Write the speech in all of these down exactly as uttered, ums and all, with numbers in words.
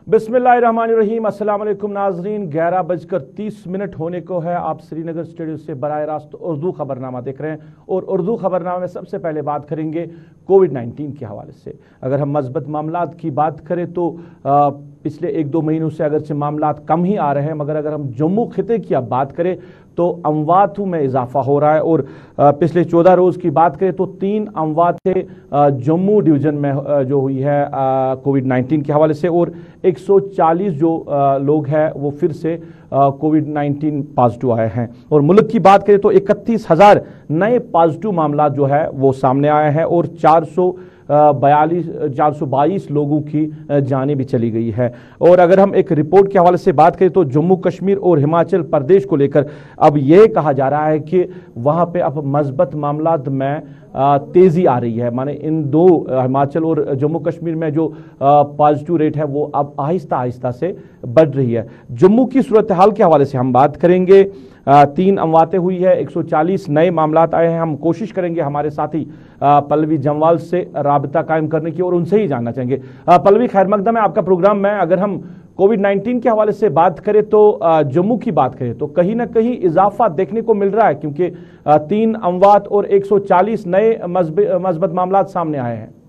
बिस्मिल्लाहिर्रहमानिर्रहीम। अस्सलाम वालेकुम नाजरीन, ग्यारह बजकर तीस मिनट होने को है। आप श्रीनगर स्टूडियो से बराह रास्त उर्दू खबरनामा देख रहे हैं और उर्दू खबरनामा में सबसे पहले बात करेंगे कोविड नाइन्टीन के हवाले से। अगर हम मस्बत मामलात की बात करें तो आ, पिछले एक दो महीनों से अगरचे मामलात कम ही आ रहे हैं, मगर अगर हम जम्मू खिते की अब बात करें तो अमवातों में इजाफा हो रहा है। और पिछले चौदह रोज़ की बात करें तो तीन अमवातें जम्मू डिवीज़न में जो हुई है कोविड नाइन्टीन के हवाले से, और एक सौ चालीस जो लोग हैं वो फिर से कोविड नाइन्टीन पॉजिटिव आए हैं। और मुल्क की बात करें तो इकतीस हज़ार नए पॉजिटिव मामला जो है वो सामने आए हैं और चार सौ बयालीस चार सौ बाईस लोगों की जानें भी चली गई है। और अगर हम एक रिपोर्ट के हवाले से बात करें तो जम्मू कश्मीर और हिमाचल प्रदेश को लेकर अब यह कहा जा रहा है कि वहाँ पे अब मस्बत मामलात में तेज़ी आ रही है। माने इन दो हिमाचल और जम्मू कश्मीर में जो पॉजिटिव रेट है वो अब आहिस्ता आहिस्ता से बढ़ रही है। जम्मू की सूरत हाल के हवाले से हम बात करेंगे। तीन अमवातें हुई है, एक सौ चालीस नए मामलात आए हैं। हम कोशिश करेंगे हमारे साथी पल्लवी जमवाल से राबता कायम करने की और उनसे ही जानना चाहेंगे। पल्लवी, खैर मकदम है आपका प्रोग्राम में। अगर हम कोविड नाइन्टीन के हवाले से बात करें तो जम्मू की बात करें तो कहीं ना कहीं इजाफा देखने को मिल रहा है, क्योंकि तीन अमवात और एक सौ चालीस नए मस्बत मामलात सामने आए हैं।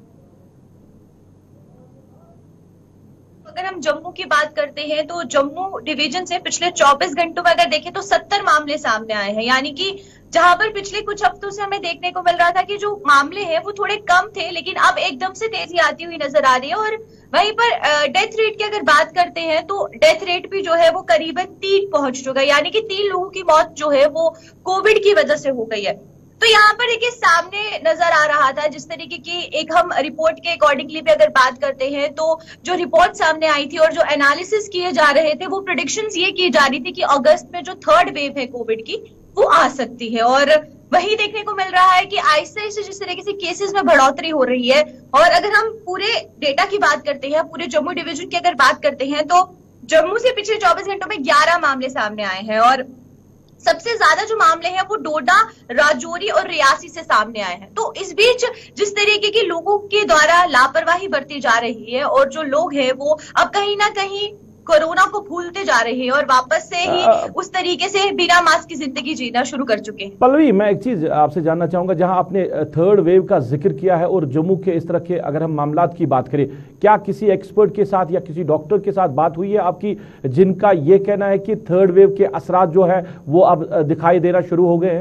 अगर हम जम्मू की बात करते हैं तो जम्मू डिवीजन से पिछले चौबीस घंटों में अगर देखें तो सत्तर मामले सामने आए हैं। यानी कि जहां पर पिछले कुछ हफ्तों से हमें देखने को मिल रहा था कि जो मामले हैं वो थोड़े कम थे, लेकिन अब एकदम से तेजी आती हुई नजर आ रही है। और वहीं पर डेथ रेट की अगर बात करते हैं तो डेथ रेट भी जो है वो करीबन तीन पहुंच चुका है। यानी कि तीन लोगों की मौत जो है वो कोविड की वजह से हो गई है। तो यहाँ पर देखिए सामने नजर आ रहा था जिस तरीके की एक हम रिपोर्ट के अकॉर्डिंगली भी अगर बात करते हैं तो जो रिपोर्ट सामने आई थी और जो एनालिसिस किए जा रहे थे वो प्रेडिक्शंस ये की जा रही थी कि अगस्त में जो थर्ड वेव है कोविड की वो आ सकती है। और वही देखने को मिल रहा है कि आहिस्ते आहिस्ते जिस तरीके से केसेस में बढ़ोतरी हो रही है। और अगर हम पूरे डेटा की बात करते हैं, पूरे जम्मू डिवीजन की अगर बात करते हैं तो जम्मू से पिछले चौबीस घंटों में ग्यारह मामले सामने आए हैं और सबसे ज्यादा जो मामले हैं वो डोडा, राजौरी और रियासी से सामने आए हैं। तो इस बीच जिस तरीके के लोगों के द्वारा लापरवाही बरती जा रही है और जो लोग हैं वो अब कहीं ना कहीं कोरोना को भूलते जा रहे हैं और वापस से ही उस तरीके से बिना मास्क की जिंदगी जीना शुरू कर चुके हैं। पल्लवी, मैं एक चीज आपसे जानना चाहूंगा, जहां आपने थर्ड वेव का जिक्र किया है और जम्मू के इस तरह के अगर हम मामलात की बात करें, क्या किसी एक्सपर्ट के साथ या किसी डॉक्टर के साथ बात हुई है आपकी जिनका ये कहना है कि थर्ड वेव के असरात जो है वो अब दिखाई देना शुरू हो गए हैं?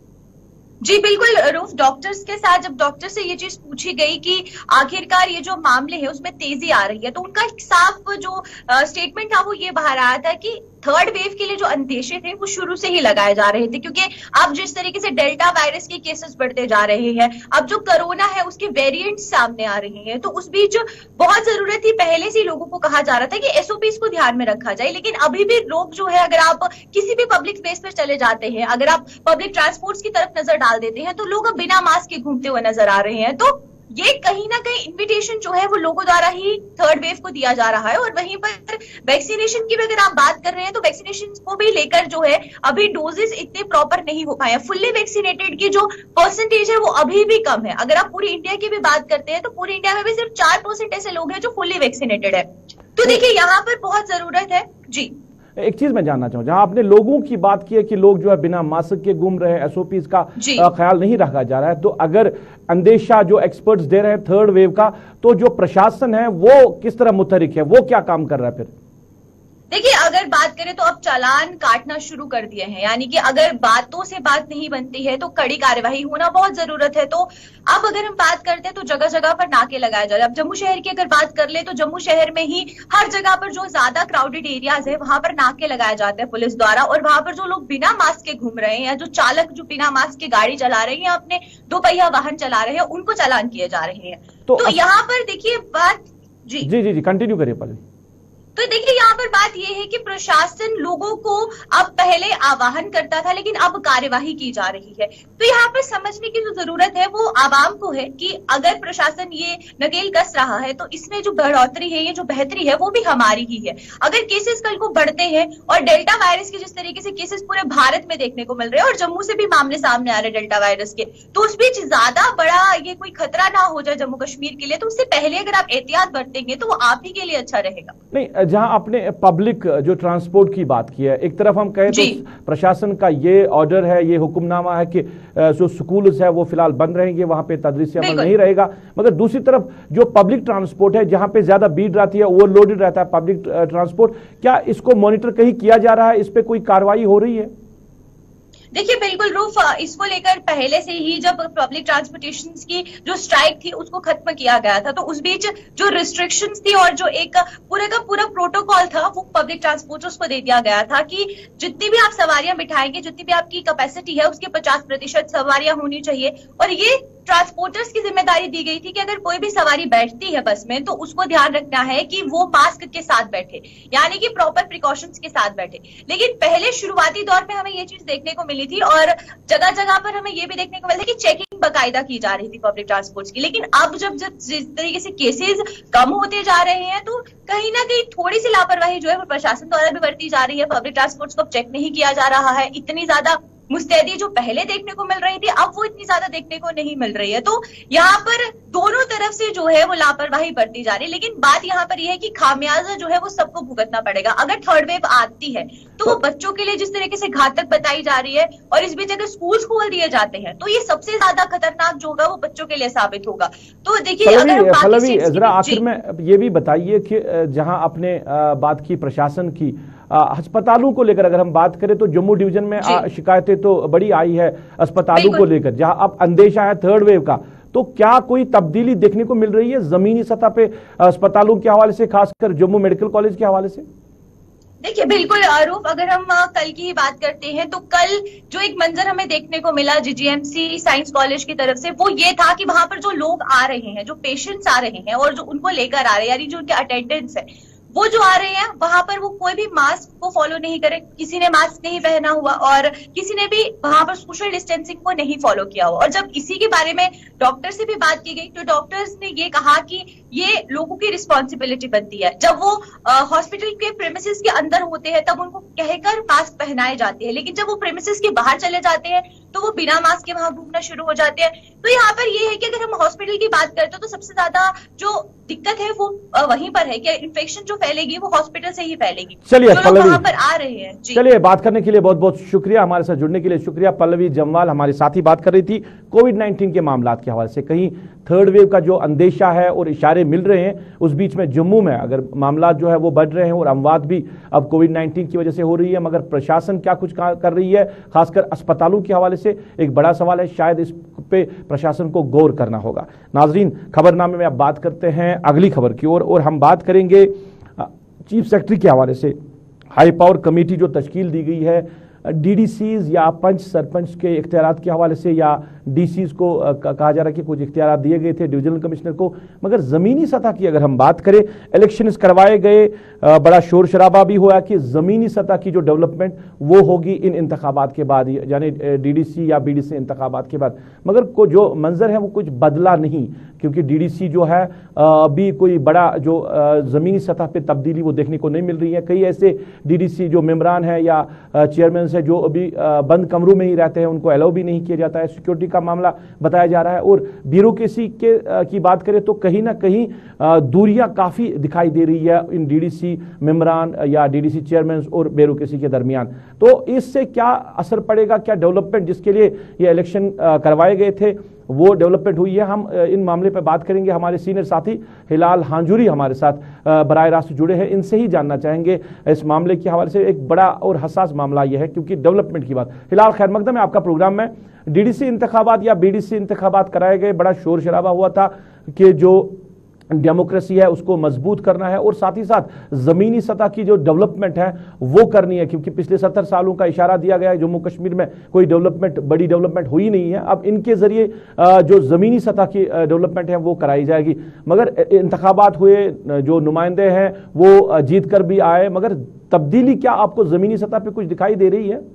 जी बिल्कुल रूफ, डॉक्टर्स के साथ जब डॉक्टर से ये चीज पूछी गई कि आखिरकार ये जो मामले हैं उसमें तेजी आ रही है तो उनका एक साफ जो स्टेटमेंट था वो ये बाहर आया था कि थर्ड वेव के लिए जो अंदेशे थे वो शुरू से ही लगाए जा रहे थे, क्योंकि अब जिस तरीके से डेल्टा वायरस के केसेस बढ़ते जा रहे हैं, अब जो कोरोना है उसके वेरिएंट्स सामने आ रहे हैं, तो उस बीच बहुत जरूरत थी। पहले से लोगों को कहा जा रहा था कि एसओपीज को ध्यान में रखा जाए, लेकिन अभी भी लोग जो है, अगर आप किसी भी पब्लिक स्पेस पर चले जाते हैं, अगर आप पब्लिक ट्रांसपोर्ट की तरफ नजर डाल देते हैं तो लोग अब बिना मास्क के घूमते हुए नजर आ रहे हैं। तो ये कहीं ना कहीं इन्विटेशन जो है वो लोगों द्वारा ही थर्ड वेव को दिया जा रहा है। और वहीं पर वैक्सीनेशन की भी अगर आप बात कर रहे हैं तो वैक्सीनेशन को भी लेकर जो है अभी डोजेस इतने प्रॉपर नहीं हो पाए। फुल्ली वैक्सीनेटेड की जो परसेंटेज है वो अभी भी कम है। अगर आप पूरी इंडिया की भी बात करते हैं तो पूरी इंडिया में भी सिर्फ चार परसेंट ऐसे लोग हैं जो फुल्ली वैक्सीनेटेड है। तो देखिए यहाँ पर बहुत जरूरत है। जी एक चीज मैं जानना चाहूँ, जहां आपने लोगों की बात की है कि लोग जो है बिना मास्क के घूम रहे हैं, एसओपीज का ख्याल नहीं रखा जा रहा है, तो अगर अंदेशा जो एक्सपर्ट्स दे रहे हैं थर्ड वेव का, तो जो प्रशासन है वो किस तरह मुतहरिक है, वो क्या काम कर रहा है? फिर देखिए अगर बात करें तो अब चालान काटना शुरू कर दिए हैं। यानी कि अगर बातों से बात नहीं बनती है तो कड़ी कार्यवाही होना बहुत जरूरत है। तो अब अगर हम बात करते हैं तो जगह जगह पर नाके लगाए जा रहे हैं। अब जम्मू शहर की अगर बात कर ले तो जम्मू शहर में ही हर जगह पर जो ज्यादा क्राउडेड एरियाज है वहां पर नाके लगाए जाते हैं पुलिस द्वारा, और वहां पर जो लोग बिना मास्क के घूम रहे हैं या जो चालक जो बिना मास्क के गाड़ी चला रहे हैं या अपने दो पहिया वाहन चला रहे हैं उनको चालान किए जा रहे हैं। तो, तो यहाँ पर देखिए बात जी जी जी जी कंटिन्यू करिए पहले। तो देखिए यहाँ पर बात यह है कि प्रशासन लोगों को अब पहले आह्वान करता था लेकिन अब कार्यवाही की जा रही है। तो यहाँ पर समझने की जो जरूरत है वो आवाम को है कि अगर प्रशासन ये नकेल कस रहा है तो इसमें जो बढ़ोतरी है, ये जो बेहतरी है वो भी हमारी ही है। अगर केसेस कल को बढ़ते हैं और डेल्टा वायरस के जिस तरीके से केसेस पूरे भारत में देखने को मिल रहे हैं और जम्मू से भी मामले सामने आ रहे हैं डेल्टा वायरस के, तो उस बीच ज्यादा बड़ा ये कोई खतरा ना हो जाए जम्मू कश्मीर के लिए, तो उससे पहले अगर आप एहतियात बरतेंगे तो वो आप ही के लिए अच्छा रहेगा। नहीं, जहां आपने पब्लिक जो ट्रांसपोर्ट की बात की है, एक तरफ हम कहें तो प्रशासन का ये ऑर्डर है, ये हुक्मनामा है कि जो स्कूल है वो फिलहाल बंद रहेंगे, वहां पे तदरीसी अमल नहीं रहेगा, मगर दूसरी तरफ जो पब्लिक ट्रांसपोर्ट है जहां पे ज्यादा भीड़ रहती है, ओवरलोडेड रहता है पब्लिक ट्रांसपोर्ट, क्या इसको मॉनिटर कहीं किया जा रहा है, इस पे कोई कार्रवाई हो रही है? देखिए बिल्कुल रूफ, इसको लेकर पहले से ही जब पब्लिक ट्रांसपोर्टेशन की जो स्ट्राइक थी उसको खत्म किया गया था, तो उस बीच जो रिस्ट्रिक्शंस थी और जो एक पूरे का पूरा प्रोटोकॉल था वो पब्लिक ट्रांसपोर्टर्स को दे दिया गया था कि जितनी भी आप सवारियां बिठाएंगे, जितनी भी आपकी कैपेसिटी है उसके पचास प्रतिशत सवारियां होनी चाहिए। और ये ट्रांसपोर्टर्स की जिम्मेदारी दी गई थी कि अगर कोई भी सवारी बैठती है बस में तो उसको ध्यान रखना है कि वो मास्क के साथ बैठे, यानी कि प्रॉपर प्रिकॉशंस के साथ बैठे। लेकिन पहले शुरुआती दौर में हमें ये चीज देखने को मिली थी और जगह जगह पर हमें ये भी देखने को मिला कि चेकिंग बकायदा की जा रही थी पब्लिक ट्रांसपोर्ट की। लेकिन अब जब जब जिस तरीके से केसेस कम होते जा रहे हैं तो कहीं ना कहीं थोड़ी सी लापरवाही जो है वो प्रशासन द्वारा भी बरती जा रही है। पब्लिक ट्रांसपोर्ट को चेक नहीं किया जा रहा है, इतनी ज्यादा मुस्तैदी जो पहले देखने को मिल रही थी अब वो इतनी ज्यादा देखने को नहीं मिल रही है। तो यहाँ पर दोनों तरफ से जो है वो लापरवाही बरती जा रही है। लेकिन बात यहाँ पर यह है कि खामियाजा जो है वो सबको भुगतना पड़ेगा। अगर थर्ड वेव आती है तो वो बच्चों के लिए जिस तरीके से घातक बताई जा रही है, और इस बीच अगर स्कूल खोल दिए जाते हैं तो ये सबसे ज्यादा खतरनाक जो होगा वो बच्चों के लिए साबित होगा। तो देखिए फलवी, जरा आखिर में ये भी बताइए कि जहां आपने बात की प्रशासन की, अस्पतालों को लेकर अगर हम बात करें तो जम्मू डिवीजन में शिकायतें तो बड़ी आई है अस्पतालों को लेकर, जहां अब अंदेशा है थर्ड वेव का, तो क्या कोई तब्दीली देखने को मिल रही है जमीनी सतह पे अस्पतालों के हवाले से, खासकर जम्मू मेडिकल कॉलेज के हवाले से? देखिए बिल्कुल आरूफ, अगर हम कल की ही बात करते हैं तो कल जो एक मंजर हमें देखने को मिला जीजीएमसी साइंस कॉलेज की तरफ से वो ये था कि वहां पर जो लोग आ रहे हैं, जो पेशेंट्स आ रहे हैं और जो उनको लेकर आ रहे हैं, यानी जो उनके अटेंडेंट्स है वो जो आ रहे हैं वहां पर वो कोई भी मास्क को फॉलो नहीं करे, किसी ने मास्क नहीं पहना हुआ और किसी ने भी वहां पर सोशल डिस्टेंसिंग को नहीं फॉलो किया हुआ। और जब इसी के बारे में डॉक्टर से भी बात की गई तो डॉक्टर्स ने ये कहा कि ये लोगों की रिस्पॉन्सिबिलिटी बनती है, जब वो हॉस्पिटल के प्रेमिसेस के अंदर होते हैं तब उनको कहकर मास्क पहनाए जाते हैं, लेकिन जब वो प्रेमिसेस के बाहर चले जाते हैं तो वो बिना मास्क के वहां घूमना शुरू हो जाते हैं। तो यहाँ पर ये है कि अगर हम हॉस्पिटल की बात करते हैं तो सबसे ज्यादा जो दिक्कत है वो वहीं पर है कि इन्फेक्शन जो फैलेगी वो हॉस्पिटल से ही फैलेगी। चलिए पल्लवी, वहां पर आ रहे हैं। चलिए बात करने के लिए बहुत बहुत शुक्रिया, हमारे साथ जुड़ने के लिए शुक्रिया। पल्लवी जम्वाल हमारे साथ ही बात कर रही थी कोविड नाइन्टीन के मामला के हवाले से। कहीं थर्ड वेव का जो अंदेशा है और इशारे मिल रहे हैं, उस बीच में जम्मू में अगर मामला जो है वो बढ़ रहे हैं और अमवात भी अब कोविड नाइन्टीन की वजह से हो रही है, मगर प्रशासन क्या कुछ कर रही है खासकर अस्पतालों के हवाले से, एक बड़ा सवाल है। शायद इस पे प्रशासन को गौर करना होगा। नाजरीन, खबरनामे में अब बात करते हैं अगली खबर की ओर, और, और हम बात करेंगे चीफ सेक्रेटरी के हवाले से। हाई पावर कमेटी जो तश्कील दी गई है डीडीसीज या पंच सरपंच के इख्तियारात के हवाले से, या डीसीज को कहा जा रहा है कि कुछ इख्तियारात दिए गए थे डिविजनल कमिश्नर को, मगर ज़मीनी सतह की अगर हम बात करें, इलेक्शन करवाए गए, बड़ा शोर शराबा भी हुआ कि ज़मीनी सतह की जो डेवलपमेंट वो होगी इन इंतखाबात के बाद, यानी डीडीसी या बीडीसी इंतखाबात के बाद, मगर को जो मंजर है वो कुछ बदला नहीं, क्योंकि डीडीसी जो है अभी कोई बड़ा जो ज़मीनी सतह पे तब्दीली वो देखने को नहीं मिल रही है। कई ऐसे डीडीसी जो मेम्बरान है या चेयरमैन है जो अभी बंद कमरों में ही रहते हैं, उनको अलाउ भी नहीं किया जाता है, सिक्योरिटी का मामला बताया जा रहा है। और ब्यूरोक्रेसी के की बात करें तो कहीं ना कहीं दूरियां काफ़ी दिखाई दे रही है इन डीडीसी मेम्बरान या डीडीसी चेयरमैन और ब्यूरोक्रेसी के दरमियान। तो इससे क्या असर पड़ेगा, क्या डेवलपमेंट जिसके लिए ये इलेक्शन करवाए गए थे वो डेवलपमेंट हुई है? हम इन मामले पर बात करेंगे। हमारे सीनियर साथी हिलाल हांजुरी हमारे साथ बराह रास्त जुड़े हैं, इनसे ही जानना चाहेंगे इस मामले के हवाले से। एक बड़ा और हसास मामला यह है क्योंकि डेवलपमेंट की बात। हिलाल, खैर मकदम है आपका प्रोग्राम में। डीडीसी इंतखाबात या बीडीसी इंतखाबात कराए गए, बड़ा शोर शराबा हुआ था कि जो डेमोक्रेसी है उसको मजबूत करना है और साथ ही साथ जमीनी सतह की जो डेवलपमेंट है वो करनी है, क्योंकि पिछले सत्तर सालों का इशारा दिया गया है जम्मू कश्मीर में कोई डेवलपमेंट, बड़ी डेवलपमेंट हुई नहीं है। अब इनके जरिए जो जमीनी सतह की डेवलपमेंट है वो कराई जाएगी। मगर इंतखाबात हुए, जो नुमाइंदे हैं वो जीत कर भी आए, मगर तब्दीली क्या आपको जमीनी सतह पर कुछ दिखाई दे रही है?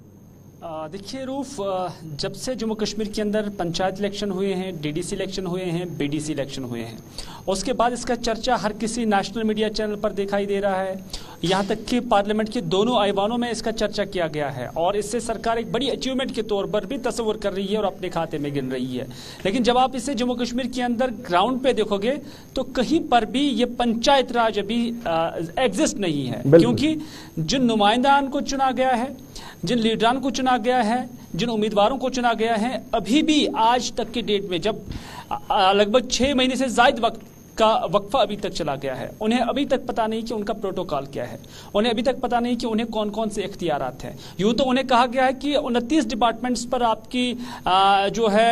देखिए रूफ, जब से जम्मू कश्मीर के अंदर पंचायत इलेक्शन हुए हैं, डीडीसी इलेक्शन हुए हैं, बीडीसी इलेक्शन हुए हैं, उसके बाद इसका चर्चा हर किसी नेशनल मीडिया चैनल पर दिखाई दे रहा है। यहाँ तक कि पार्लियामेंट के दोनों ऐवानों में इसका चर्चा किया गया है और इससे सरकार एक बड़ी अचीवमेंट के तौर पर भी तस्वीर कर रही है और अपने खाते में गिन रही है। लेकिन जब आप इसे जम्मू कश्मीर के अंदर ग्राउंड पे देखोगे तो कहीं पर भी ये पंचायत राज अभी एग्जिस्ट नहीं है, क्योंकि जिन नुमाइंदान को चुना गया है, जिन लीडरान को चुना गया है, जिन उम्मीदवारों को चुना गया है, अभी भी आज तक की डेट में जब लगभग छह महीने से ज्यादा वक्त का वक्फा अभी तक चला गया है, उन्हें अभी तक पता नहीं कि उनका प्रोटोकॉल क्या है, उन्हें अभी तक पता नहीं कि उन्हें कौन कौन से इख्तियारात हैं। यूं तो उन्हें कहा गया है कि उनतीस डिपार्टमेंट्स पर आपकी आ, जो है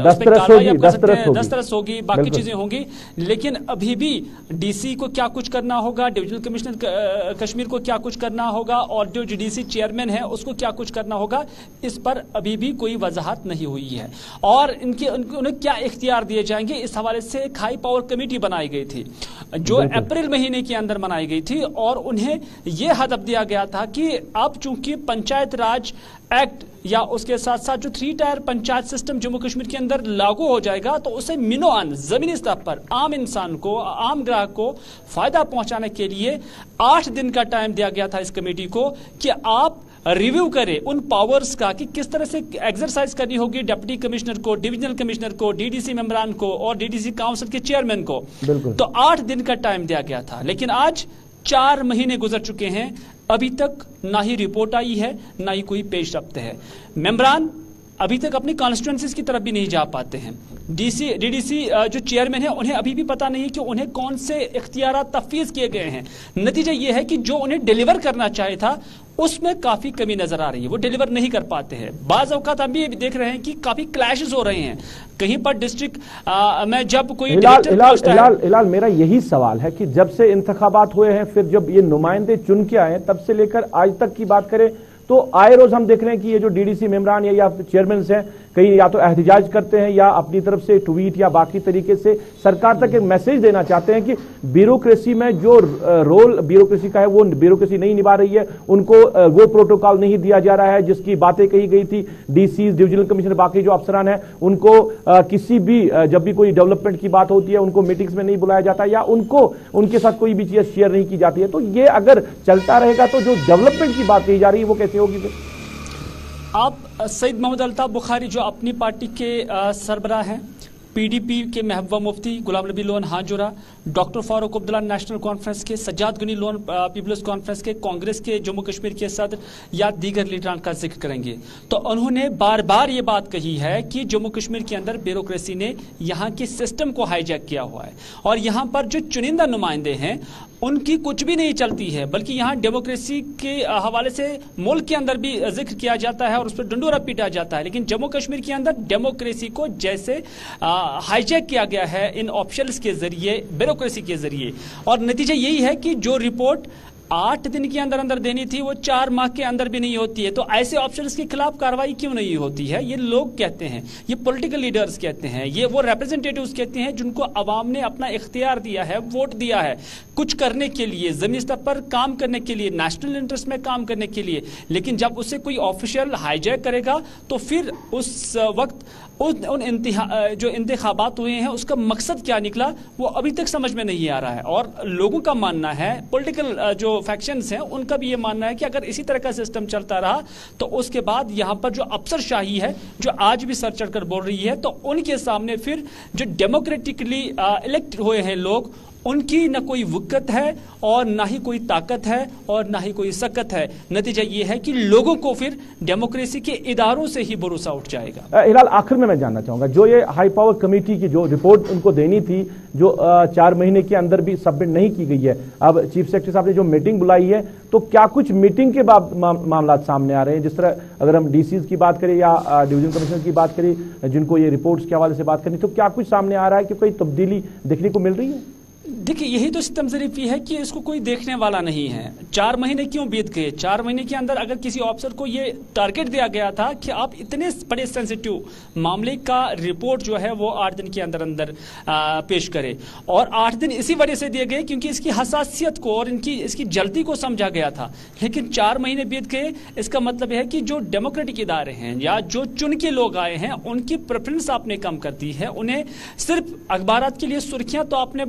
दस्तरस होगी, बाकी चीजें होंगी, लेकिन अभी भी डीसी को क्या कुछ करना होगा, डिविजनल कमिश्नर कश्मीर को क्या कुछ करना होगा और जो डीसी चेयरमैन है उसको क्या कुछ करना होगा, इस पर अभी भी कोई वजाहत नहीं हुई है। और इनके उन्हें क्या इख्तियार दिए जाएंगे, इस हवाले से एक हाई पावर कमेटी बनाई गई थी जो अप्रैल महीने के अंदर बनाई गई थी और उन्हें यह हदफ दिया गया था कि अब चूंकि पंचायत राज एक्ट या उसके साथ साथ जो three tier panchayat system Jammu Kashmir के अंदर लागू हो जाएगा तो उसे मिनोअन जमीनी स्तर पर आम इंसान को, आम ग्राहक को फायदा पहुंचाने के लिए आठ दिन का टाइम दिया गया था इस कमेटी को कि आप रिव्यू करें उन पावर्स का कि किस तरह से एक्सरसाइज करनी होगी डिप्टी कमिश्नर को, डिविजनल कमिश्नर को, डीडीसी मेंबरान को और डीडीसी काउंसिल के चेयरमैन को। तो आठ दिन का टाइम दिया गया था, लेकिन आज चार महीने गुजर चुके हैं, अभी तक ना ही रिपोर्ट आई है ना ही कोई पेशरफ्त है। मेंबरान अभी तक अपनी कॉन्स्टिट्यूएंसीज की तरफ भी नहीं जा पाते हैं। डीसी डीडीसी जो चेयरमैन है उन्हें अभी भी पता नहीं कि उन्हें कौन से इख्तियारात तफवीज किए गए हैं। नतीजा यह है कि जो उन्हें डिलीवर करना चाहिए था उसमें काफी कमी नजर आ रही है, वो डिलीवर नहीं कर पाते हैं। बाज औकात हम भी देख रहे हैं कि काफी क्लैशेस हो रहे हैं। कहीं पर डिस्ट्रिक्ट में जब कोई इलाल, इलाल, इलाल, इलाल, मेरा यही सवाल है कि जब से इंतखाबात हुए हैं, फिर जब ये नुमाइंदे चुन के आए तब से लेकर आज तक की बात करें तो आए रोज हम देख रहे हैं कि ये जो डीडीसी मेंबरान या, या चेयरमैन हैं कहीं या तो एहतजाज करते हैं या अपनी तरफ से ट्वीट या बाकी तरीके से सरकार तक एक मैसेज देना चाहते हैं कि ब्यूरोक्रेसी में जो रोल ब्यूरोक्रेसी का है वो ब्यूरोक्रेसी नहीं निभा रही है, उनको वो प्रोटोकॉल नहीं दिया जा रहा है जिसकी बातें कही गई थी। डीसी, डिविजनल कमिश्नर, बाकी जो अफसरान है उनको आ, किसी भी जब भी कोई डेवलपमेंट की बात होती है उनको मीटिंग्स में नहीं बुलाया जाता या उनको उनके साथ कोई भी चीज शेयर नहीं की जाती है। तो ये अगर चलता रहेगा तो जो डेवलपमेंट की बात कही जा रही है वो कैसे होगी? आप सईद मोहम्मद अल्ताफ बुखारी जो अपनी पार्टी के सरबराह हैं, पीडीपी के महबूबा Mufti Ghulam Nabi Lone Hajura, doctor Farooq Abdullah national conference के, सज्जाद गनी लोन पीपल्स कॉन्फ्रेंस के, कांग्रेस के जम्मू कश्मीर के सदर या दीगर लीडरान का जिक्र करेंगे तो उन्होंने बार बार ये बात कही है कि जम्मू कश्मीर के अंदर ब्यूरोक्रेसी ने यहाँ के सिस्टम को हाईजैक किया हुआ है और यहाँ पर जो चुनिंदा नुमाइंदे हैं उनकी कुछ भी नहीं चलती है, बल्कि यहाँ डेमोक्रेसी के हवाले से मुल्क के अंदर भी जिक्र किया जाता है और उस पर डंडोरा पीटा जाता है। लेकिन जम्मू कश्मीर के अंदर डेमोक्रेसी को जैसे हाईजैक किया गया है इन ऑप्शंस के जरिए, ब्यूरोक्रेसी के जरिए, और नतीजा यही है कि जो रिपोर्ट आठ दिन के अंदर अंदर देनी थी वो चार माह के अंदर भी नहीं होती है। तो ऐसे ऑप्शंस के खिलाफ कार्रवाई क्यों नहीं होती है? ये लोग कहते हैं, ये पॉलिटिकल लीडर्स कहते हैं, ये वो रिप्रेजेंटेटिव्स कहते हैं जिनको अवाम ने अपना इख्तियार दिया है, वोट दिया है कुछ करने के लिए, जमीनी स्तर पर काम करने के लिए, नेशनल इंटरेस्ट में काम करने के लिए। लेकिन जब उसे कोई ऑफिशियल हाईजैक करेगा तो फिर उस वक्त उन, उन इंतहा जो इंतखाबात हुए हैं उसका मकसद क्या निकला वो अभी तक समझ में नहीं आ रहा है। और लोगों का मानना है, पॉलिटिकल जो फैक्शंस हैं उनका भी ये मानना है कि अगर इसी तरह का सिस्टम चलता रहा तो उसके बाद यहाँ पर जो अफसरशाही है जो आज भी सर चढ़कर बोल रही है तो उनके सामने फिर जो डेमोक्रेटिकली इलेक्ट हुए हैं लोग उनकी न कोई वक़्त है और ना ही कोई ताकत है और ना ही कोई सकत है। नतीजा ये है कि लोगों को फिर डेमोक्रेसी के इदारों से ही भरोसा उठ जाएगा। हिलाल, आखिर में मैं जानना चाहूंगा, जो ये हाई पावर कमेटी की जो रिपोर्ट उनको देनी थी जो चार महीने के अंदर भी सबमिट नहीं की गई है, अब चीफ सेक्रेटरी साहब ने जो मीटिंग बुलाई है तो क्या कुछ मीटिंग के बाद मामला सामने आ रहे हैं? जिस तरह अगर हम डीसीज की बात करें या डिवीजन कमिश्नर की बात करें जिनको ये रिपोर्ट्स के हवाले से बात करनी, तो क्या कुछ सामने आ रहा है कि कोई तब्दीली देखने को मिल रही है? देखिए, यही तो सितम ज़रीफ़ी है कि इसको कोई देखने वाला नहीं है। चार महीने क्यों बीत गए? चार महीने के अंदर अगर किसी ऑफिसर को ये टारगेट दिया गया था कि आप इतने बड़े सेंसिटिव मामले का रिपोर्ट जो है वो आठ दिन के अंदर अंदर आ, पेश करे, और आठ दिन इसी वजह से दिए गए क्योंकि इसकी हसासियत को और इनकी इसकी जल्दी को समझा गया था। लेकिन चार महीने बीत गए, इसका मतलब है कि जो डेमोक्रेटिक इदारे हैं या जो चुन के लोग आए हैं उनकी प्रेफरेंस आपने कम कर दी है। उन्हें सिर्फ अखबारात के लिए सुर्खियां तो आपने बनाई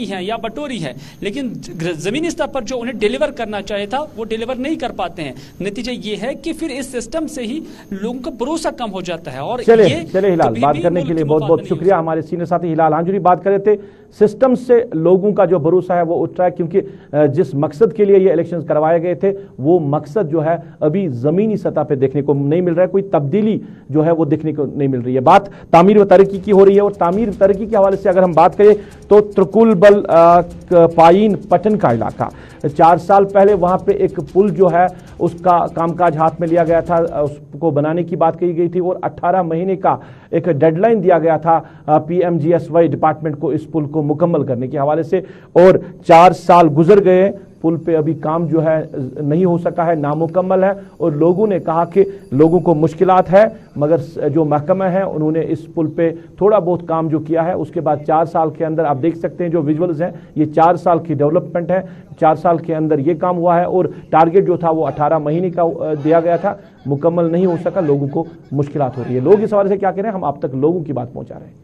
बांटी हैं या बटोरी है, लेकिन जमीनी स्तर पर जो उन्हें डिलीवर करना चाहिए था वो डिलीवर नहीं कर पाते हैं। नतीजा ये है कि फिर इस सिस्टम से ही लोगों का भरोसा कम हो जाता है। और चले ये चले हिलाल, बात करने के लिए बहुत बहुत शुक्रिया। हमारे सीनियर साथी हिलाल हांजुरी बात कर रहे थे, सिस्टम से लोगों का जो भरोसा है वो उठ रहा है, क्योंकि जिस मकसद के लिए ये इलेक्शंस करवाए गए थे वो मकसद जो है अभी जमीनी सतह पे देखने को नहीं मिल रहा है, कोई तब्दीली जो है वो देखने को नहीं मिल रही है। बात तामीर व तरक्की की हो रही है, और तामीर तरक्की के हवाले से अगर हम बात करें तो त्रिकुलबल पायीन पटन का इलाका, चार साल पहले वहां पे एक पुल जो है उसका कामकाज हाथ में लिया गया था, उसको बनाने की बात कही गई थी और अठारह महीने का एक डेडलाइन दिया गया था पीएमजीएसवाई डिपार्टमेंट को इस पुल को मुकम्मल करने के हवाले से, और चार साल गुजर गए, पुल पे अभी काम जो है नहीं हो सका है, नामुकम्मल है, और लोगों ने कहा कि लोगों को मुश्किलात है, मगर जो महकमा है उन्होंने इस पुल पे थोड़ा बहुत काम जो किया है, उसके बाद चार साल के अंदर आप देख सकते हैं जो विजुअल्स हैं, ये चार साल की डेवलपमेंट है, चार साल के अंदर ये काम हुआ है, और टारगेट जो था वो अठारह महीने का दिया गया था, मुकम्मल नहीं हो सका, लोगों को मुश्किलात हो रही है। लोग इस हवाले से क्या कह रहे हैं, हम आप तक लोगों की बात पहुंचा रहे हैं।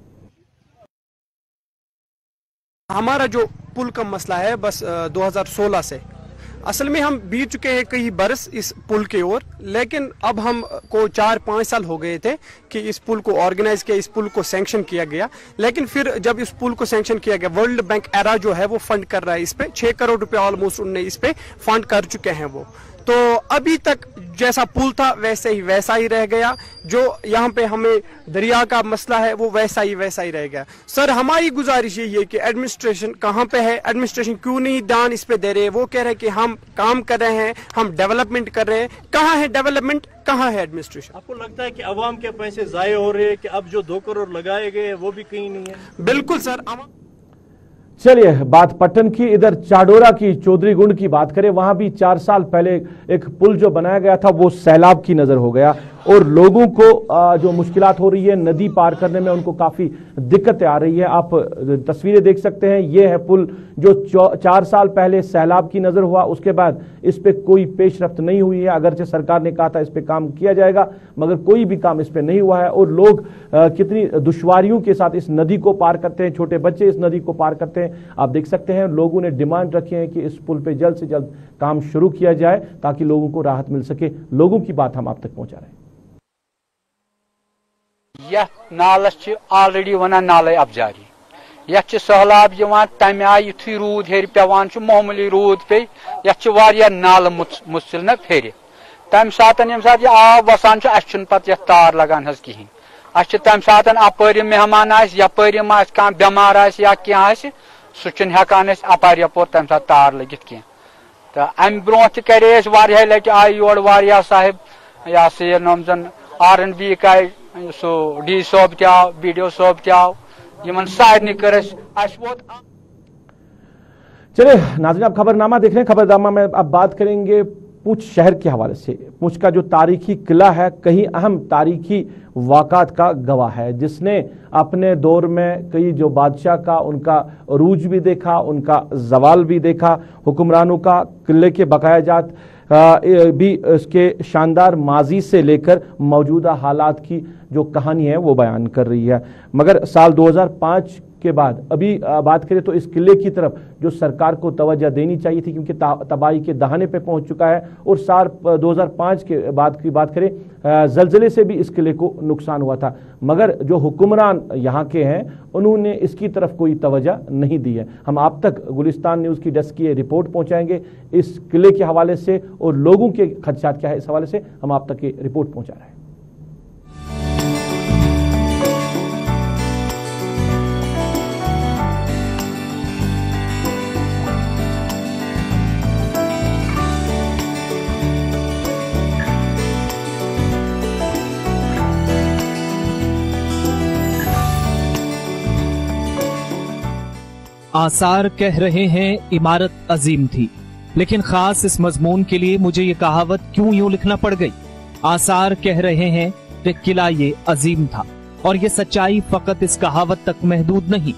हमारा जो पुल का मसला है बस दो हज़ार सोलह से, असल में हम बीत चुके हैं कई बरस इस पुल के ओर, लेकिन अब हम को चार पाँच साल हो गए थे कि इस पुल को ऑर्गेनाइज किया, इस पुल को सैंक्शन किया गया, लेकिन फिर जब इस पुल को सैंक्शन किया गया, वर्ल्ड बैंक एरा जो है वो फंड कर रहा है इस पे, छह करोड़ रुपए ऑलमोस्ट उनने इस पे फंड कर चुके हैं वो, तो अभी तक जैसा पुल था वैसे ही वैसा ही रह गया, जो यहाँ पे हमें दरिया का मसला है वो वैसा ही वैसा ही रह गया। सर हमारी गुजारिश यही है कि एडमिनिस्ट्रेशन कहाँ पे है, एडमिनिस्ट्रेशन क्यों नहीं ध्यान इस पे दे रहे, वो कह रहे हैं कि हम काम कर रहे हैं, हम डेवलपमेंट कर रहे हैं, कहाँ है डेवलपमेंट, कहाँ है एडमिनिस्ट्रेशन? आपको लगता है कि अवाम के पैसे जाये हो रहे हैं कि अब जो दो करोड़ लगाए गए वो भी कहीं नहीं है? बिल्कुल सर। चलिए बात पट्टन की, इधर चाडोरा की चौधरी गुंड की बात करें, वहां भी चार साल पहले एक पुल जो बनाया गया था वो सैलाब की नजर हो गया, और लोगों को जो मुश्किलात हो रही है नदी पार करने में, उनको काफी दिक्कतें आ रही है। आप तस्वीरें देख सकते हैं, ये है पुल जो चार साल पहले सैलाब की नजर हुआ, उसके बाद इस पे कोई पेशरफ्त नहीं हुई है, अगरचे सरकार ने कहा था इस पे काम किया जाएगा, मगर कोई भी काम इस पे नहीं हुआ है, और लोग कितनी दुश्वारियों के साथ इस नदी को पार करते हैं, छोटे बच्चे इस नदी को पार करते हैं। आप देख सकते हैं लोगों ने डिमांड रखी है कि इस पुल पे जल्द से जल्द काम शुरू किया जाए ताकि लोगों को राहत मिल सके। लोगों की बात हम आप तक पहुंचा रहे हैं। यह नालस ऑलरेडी वन नाल अब जारी, यह सहलाब तमे आय यु रूद हेर पेवान मामूली रूद पे यह नाल मुसिल न फेर, तम सात यम सात यह आब वसान अस पे तार लगान हज कहें, अस तम सात अपर मेहमान यपरम कह बेमार या क्या सह हेकान अपार यपोर तम सात तार लगित कह, तो अम ब्रो करे लटि आय योर वारिया साहिब यह सह नम जन आर एन बी आय सो डी सोब तव बी डी ओ सोब तव यमन सारे कर। चलिए नाज़रीन, आप खबरनामा देख रहे हैं। खबरनामा में अब बात करेंगे पूंछ शहर के हवाले से। पूंछ का जो तारीखी किला है कई अहम तारीखी वाक़ात का गवाह है, जिसने अपने दौर में कई जो बादशाह का उनका अरूज भी देखा, उनका जवाल भी देखा, हुक्मरानों का किले के बकायाजात भी इसके शानदार माजी से लेकर मौजूदा हालात की जो कहानी है वो बयान कर रही है। मगर साल दो हज़ार पाँच के बाद अभी बात करें तो इस किले की तरफ जो सरकार को तवज्जो देनी चाहिए थी, क्योंकि तबाही के दहाने पे पहुंच चुका है, और साल दो हज़ार पाँच के बाद की बात करें जलजले से भी इस किले को नुकसान हुआ था, मगर जो हुक्मरान यहाँ के हैं उन्होंने इसकी तरफ कोई तवज्जो नहीं दी है। हम आप तक गुलिस्तान न्यूज़ की डेस्क की रिपोर्ट पहुंचाएंगे इस किले के हवाले से, और लोगों के खदशात क्या है इस हवाले से हम आप तक ये रिपोर्ट पहुंचा रहे हैं। आसार कह रहे हैं इमारत अजीम थी, लेकिन खास इस मजमून के लिए मुझे ये कहावत क्यों यूं लिखना पड़ गई। आसार कह रहे हैं कि किला ये अजीम था, और ये सच्चाई फकत इस कहावत तक महदूद नहीं।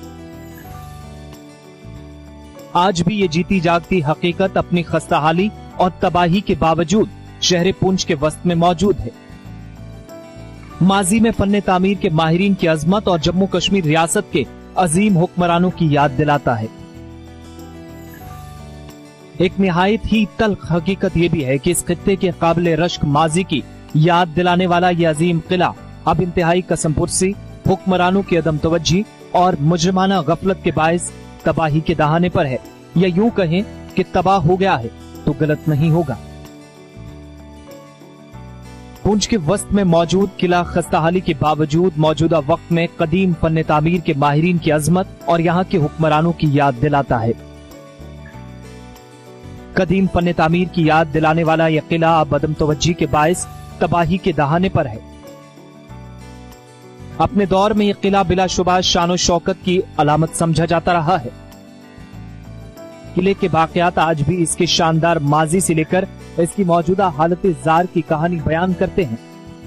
आज भी ये जीती जागती हकीकत अपनी खस्ताहाली और तबाही के बावजूद शहर पुंछ के वस्त में मौजूद है। माजी में फन्ने तामीर के माहिरीन की अजमत और जम्मू कश्मीर रियासत के अजीम हुक्मरानों की याद दिलाता है। एक निहायत ही तल्ख हकीकत ये भी है कि इस खित्ते के काबिल रश्क माजी की याद दिलाने वाला ये अजीम किला अब इंतहाई कसम पुरसी, हुक्मरानों की अदम तवज्जी और मुजरिमाना गफलत के बायस तबाही के दहाने पर है, या यूं कहें कि तबाह हो गया है तो गलत नहीं होगा। पुंछ के वस्त में मौजूद किला खस्ताहाली के बावजूद मौजूदा वक्त में कदीम फन तामीर के माहिरीन की अजमत और यहाँ के हुक्मरानों की याद दिलाता है। कदीम फन तामीर की याद दिलाने वाला यह किला अब अदम तवज्जी के बायस तबाही के दहाने पर है। अपने दौर में यह किला बिलाशुबा शान और शौकत की अलामत समझा जाता रहा है। किले के वाकयात आज भी इसके शानदार माजी से लेकर इसकी मौजूदा हालत जार की कहानी बयान करते हैं।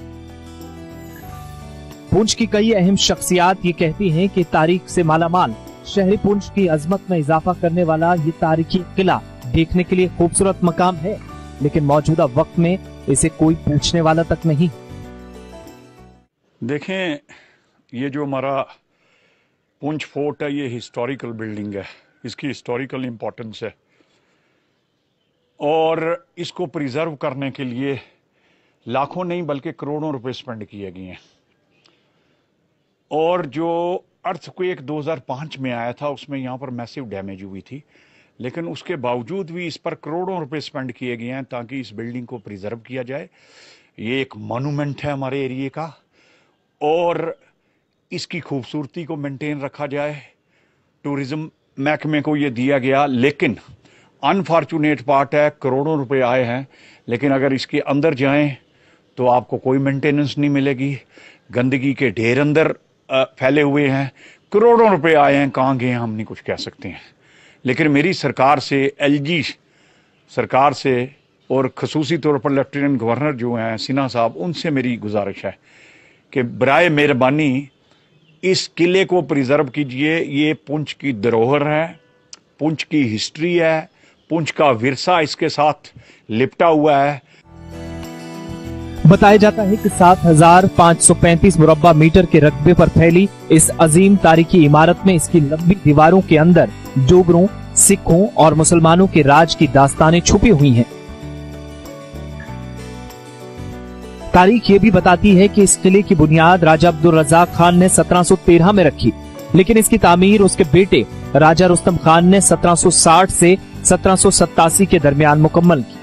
पुंछ की कई अहम शख्सियात ये कहती हैं कि तारीख से मालामाल शहरी पुंछ की अजमत में इजाफा करने वाला ये तारीखी किला देखने के लिए खूबसूरत मकाम है, लेकिन मौजूदा वक्त में इसे कोई पूछने वाला तक नहीं। देखें, ये जो हमारा पुंछ फोर्ट है ये हिस्टोरिकल बिल्डिंग है, इसकी हिस्टोरिकल इम्पोर्टेंस है और इसको प्रिजर्व करने के लिए लाखों नहीं बल्कि करोड़ों रुपए स्पेंड किए गए हैं। और जो अर्थक्वेक दो हज़ार पाँच में आया था उसमें यहाँ पर मैसिव डैमेज हुई थी, लेकिन उसके बावजूद भी इस पर करोड़ों रुपए स्पेंड किए गए हैं ताकि इस बिल्डिंग को प्रिजर्व किया जाए। ये एक मॉन्यूमेंट है हमारे एरिए का और इसकी खूबसूरती को मेंटेन रखा जाए। टूरिज्म महकमे को ये दिया गया, लेकिन अनफॉर्चुनेट पार्ट है करोड़ों रुपए आए हैं, लेकिन अगर इसके अंदर जाएं तो आपको कोई मेंटेनेंस नहीं मिलेगी। गंदगी के ढेर अंदर फैले हुए हैं, करोड़ों रुपए आए हैं, कहाँ गए हम नहीं कुछ कह सकते हैं। लेकिन मेरी सरकार से, एलजी सरकार से और खसूसी तौर पर लेफ्टिनेंट गवर्नर जो हैं सिन्हा साहब, उनसे मेरी गुजारिश है कि बराए मेहरबानी इस किले को प्रिजर्व कीजिए। ये पुंछ की धरोहर है, पुंछ की हिस्ट्री है, पुंछ का विरसा इसके साथ लिपटा हुआ है। बताया जाता है कि सात हजार पाँच सौ पैंतीस मुरब्बा मीटर के रकबे पर फैली इस अजीम तारीखी इमारत में इसकी लंबी दीवारों के अंदर डोगरों, सिखों और मुसलमानों के राज की दास्तानें छुपी हुई हैं। तारीख ये भी बताती है कि इस किले की बुनियाद राजा अब्दुल रज़ाक खान ने सत्रह सौ तेरह में रखी, लेकिन इसकी तामीर उसके बेटे राजा रुस्तम खान ने सत्रह सौ साठ से सत्रह सौ सत्तासी के दरमियान मुकम्मल की।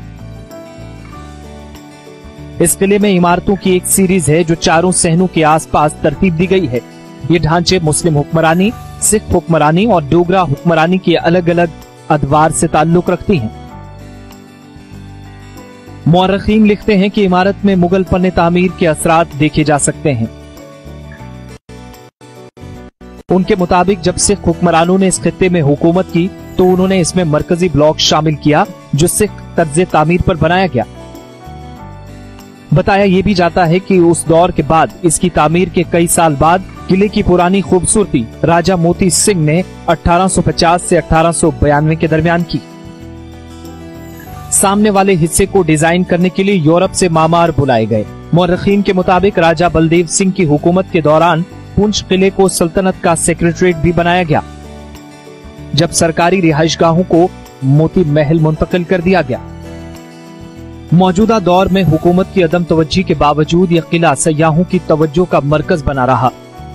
इस किले में इमारतों की एक सीरीज है जो चारों सहनों के आसपास तरतीब दी गई है। ये ढांचे मुस्लिम हुक्मरानी, सिख हुक्मरानी और डोगरा हुक्मरानी के अलग अलग अदवार से ताल्लुक रखती हैं। मौरखीन लिखते हैं कि इमारत में मुगल फन तामीर के असरात देखे जा सकते हैं। उनके मुताबिक जब सिख हुक्मरानों ने इस खित्ते में हुकूमत की तो उन्होंने इसमें मरकजी ब्लॉक शामिल किया जो सिख तर्ज तामीर पर बनाया गया। बताया यह भी जाता है कि उस दौर के बाद इसकी तामीर के कई साल बाद किले की पुरानी खूबसूरती राजा मोती सिंह ने अठारह सौ पचास से अठारह सौ बयानवे के दरमियान की। सामने वाले हिस्से को डिजाइन करने के लिए यूरोप से मामार बुलाए गए। मौरखीन के मुताबिक राजा बलदेव सिंह की हुकूमत के दौरान पुंछ किले को सल्तनत का सेक्रेटरीट भी बनाया गया, जब सरकारी रिहाइशगाहों को मोती महल मुंतकिल कर दिया गया। मौजूदा दौर में हुकूमत की अदम तवज्जी के बावजूद यह किला सयाहों की तवज्जो का मरकज बना रहा,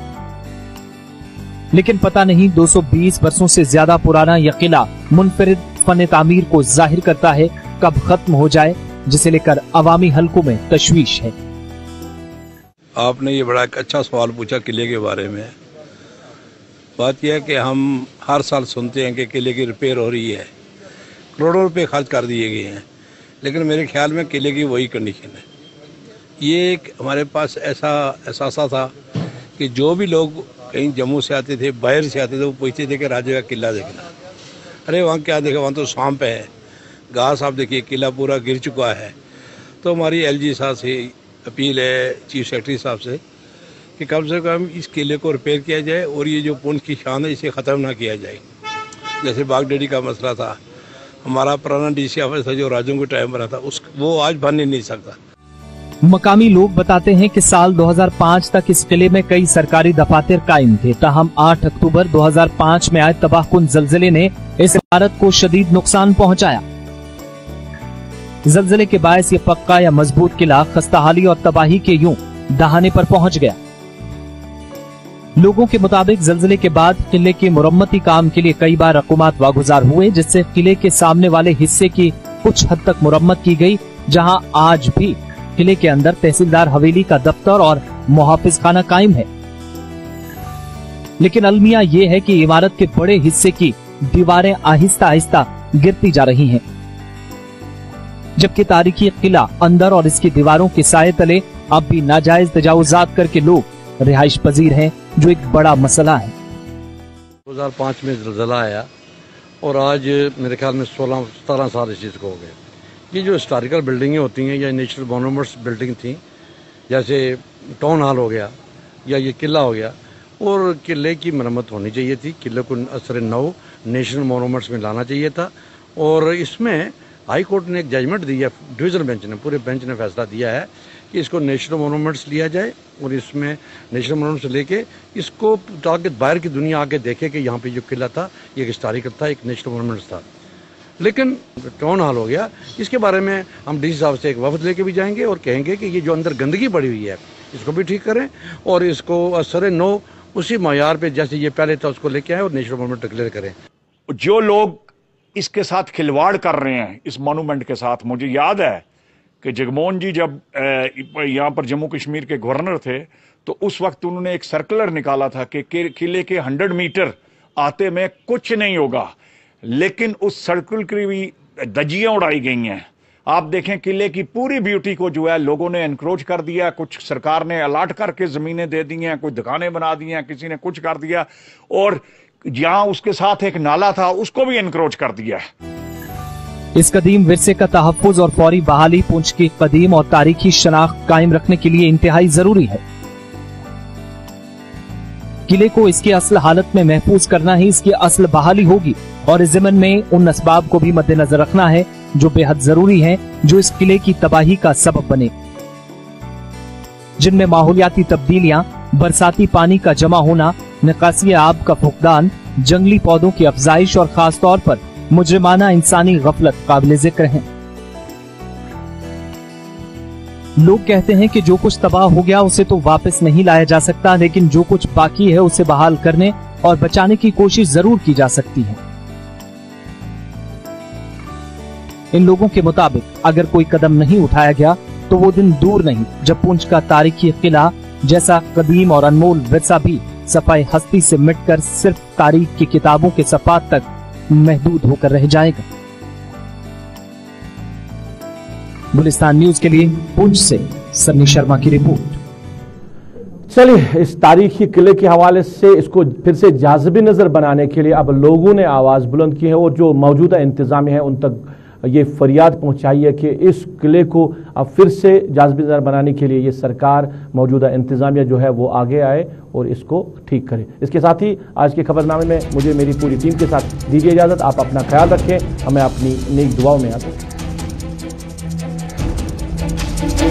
लेकिन पता नहीं दो सौ बीस वर्षों से ज्यादा पुराना यह किला मुनफरिद फन तामीर को जाहिर करता है कब खत्म हो जाए, जिसे लेकर अवामी हलकों में तशवीश है। आपने ये बड़ा एक अच्छा सवाल पूछा किले के बारे में। बात यह है कि हम हर साल सुनते हैं कि किले की रिपेयर हो रही है, करोड़ों रुपए खर्च कर दिए गए हैं, लेकिन मेरे ख्याल में किले की वही कंडीशन है। ये एक हमारे पास ऐसा एहसास था कि जो भी लोग कहीं जम्मू से आते थे, बाहर से आते थे, वो पूछते थे कि राजे का किला देखना। अरे वहाँ क्या देखा, वहाँ तो सांप है, घास आप देखिए, किला पूरा गिर चुका है। तो हमारी एलजी साहब से अपील है, चीफ सेक्रेटरी साहब से, कि कम से कम इस किले को रिपेयर किया जाए और ये जो पुंछ की शान है इसे ख़त्म ना किया जाए। जैसे बागडेडी का मसला था, हमारा पुराना डीसी ऑफिस था जो राजों के टाइम बना था, उस वो आज बन ही नहीं सकता। मकामी लोग बताते हैं कि साल दो हज़ार पाँच तक इस किले में कई सरकारी दफातर कायम थे। ताहम आठ अक्टूबर दो हज़ार पाँच में आए तबाहकुन जल्जले ने इस इमारत को शदीद नुकसान पहुंचाया। जल्जले के बायस ये पक्का या मजबूत किला खस्ताहाली और तबाही के यूं दहाने पर पहुंच गया। लोगों के मुताबिक जल्जले के बाद किले के मुरम्मती काम के लिए कई बार रकूमात वागुजार हुए, जिससे किले के सामने वाले हिस्से की कुछ हद तक मुरम्मत की गई, जहां आज भी किले के अंदर तहसीलदार हवेली का दफ्तर और मुहाफिज खाना कायम है। लेकिन अलमिया ये है कि इमारत के बड़े हिस्से की दीवारें आहिस्ता आहिस्ता गिरती जा रही हैं, जबकि तारीखी किला अंदर और इसकी दीवारों के साए तले अब भी नाजायज तजावुजात करके लोग रिहाइश पजीर हैं, जो एक बड़ा मसला है। दो हज़ार पाँच में ज़लज़ला आया और आज मेरे ख्याल में सोलह सत्रह साल इस चीज़ को हो गए। ये जो हिस्टोरिकल बिल्डिंगें होती हैं या नेशनल मॉन्यूमेंट्स बिल्डिंग थी, जैसे टाउन हॉल हो गया या ये किला हो गया, और किले की मरम्मत होनी चाहिए थी। किले को असर नौ नेशनल मॉन्यूमेंट्स में लाना चाहिए था। और इसमें हाई कोर्ट ने एक जजमेंट दी है, डिवीजन बेंच ने, पूरे बेंच ने फैसला दिया है कि इसको नेशनल मॉन्यूमेंट्स लिया जाए और इसमें नेशनल मॉन्यूमेंट्स लेके इसको ताकि बाहर की दुनिया आके देखे कि यहाँ पे जो किला था ये एक हिस्टोरिकल था, एक नेशनल मॉन्यूमेंट्स था। लेकिन टाउन हॉल हो गया, इसके बारे में हम डी सी साहब से एक वफद लेके भी जाएंगे और कहेंगे कि ये जो अंदर गंदगी पड़ी हुई है इसको भी ठीक करें और इसको असर नो उसी मयार पे जैसे ये पहले था उसको लेके आए और नेशनल मॉन्यूमेंट डिक्लेयर करें। जो लोग इसके साथ खिलवाड़ कर रहे हैं इस मॉन्यूमेंट के साथ, मुझे याद है कि जगमोहन जी जब यहाँ पर जम्मू कश्मीर के गवर्नर थे तो उस वक्त उन्होंने एक सर्कुलर निकाला था कि किले के हंड्रेड मीटर आते में कुछ नहीं होगा, लेकिन उस सर्कुलर की भी धज्जियां उड़ाई गई हैं। आप देखें किले की पूरी ब्यूटी को जो है लोगों ने एनक्रोच कर दिया, कुछ सरकार ने अलाट करके जमीनें दे दी हैं, कुछ दुकानें बना दी हैं, किसी ने कुछ कर दिया, और जहां उसके साथ एक नाला था उसको भी एनक्रोच कर दिया है। इस कदीम विरसे का तहफ्फुज और फौरी बहाली पुंछ की कदीम और तारीखी शनाख्त कायम रखने के लिए इंतहाई जरूरी है। किले को इसकी असल हालत में महफूज करना ही इसकी असल बहाली होगी और इस ज़मन में उन असबाब को भी मद्देनजर रखना है जो बेहद जरूरी हैं, जो इस किले की तबाही का सबब बने, जिनमें माहौलियाती तब्दीलियां, बरसाती पानी का जमा होना, निकासी आब का फुकदान, जंगली पौधों की अफजाइश और खास तौर पर मुजरिमाना इंसानी गफलत काबिल जिक्र हैं। लोग कहते हैं कि जो कुछ तबाह हो गया उसे तो वापस नहीं लाया जा सकता, लेकिन जो कुछ बाकी है उसे बहाल करने और बचाने की कोशिश जरूर की जा सकती है। इन लोगों के मुताबिक अगर कोई कदम नहीं उठाया गया तो वो दिन दूर नहीं जब पुंछ का तारीखी किला जैसा कदीम और अनमोल विरसा भी सफाई हस्ती से मिटकर सिर्फ तारीख की किताबों के सफात तक महदूद होकर रह जाएगा। गुलिस्तान न्यूज के लिए पुंछ से सन्नी शर्मा की रिपोर्ट। चलिए, इस तारीखी किले के हवाले से इसको फिर से जाज़िबी नजर बनाने के लिए अब लोगों ने आवाज बुलंद की है और जो मौजूदा इंतजामिया है उन तक ये फरियाद पहुंचाई है कि इस किले को अब फिर से जाज़िबी नजर बनाने के लिए ये सरकार, मौजूदा इंतजामिया जो है वो आगे आए और इसको ठीक करे। इसके साथ ही आज के खबरनामे में मुझे मेरी पूरी टीम के साथ दीजिए इजाजत। आप अपना ख्याल रखें, हमें अपनी नेक दुआओं में याद रखें।